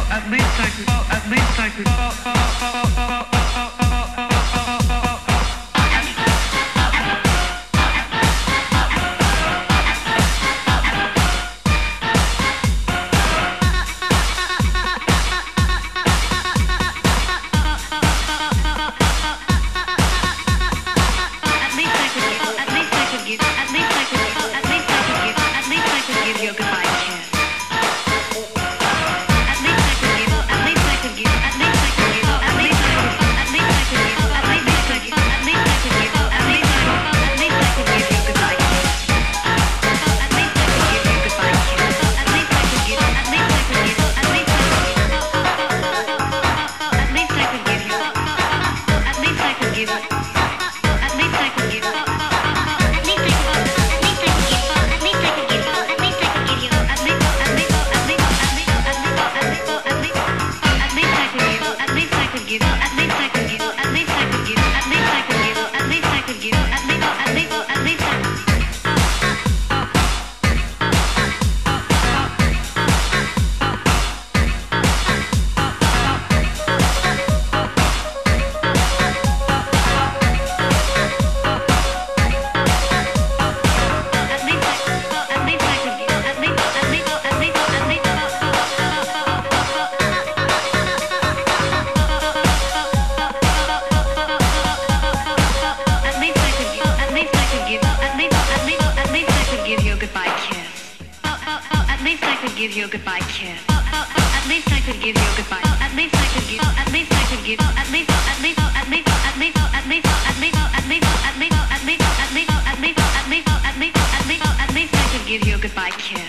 give you a goodbye kiss. At least I could give you a goodbye. At least I could give. At least I could give. At least. At least. At least. At least. At least. At least. At least. At least. At least. At least. At least. At least. At least. At least. At least I could give you a goodbye kiss.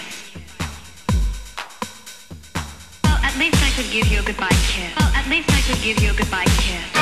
At least I could give you a goodbye kiss. At least I could give you a goodbye kiss.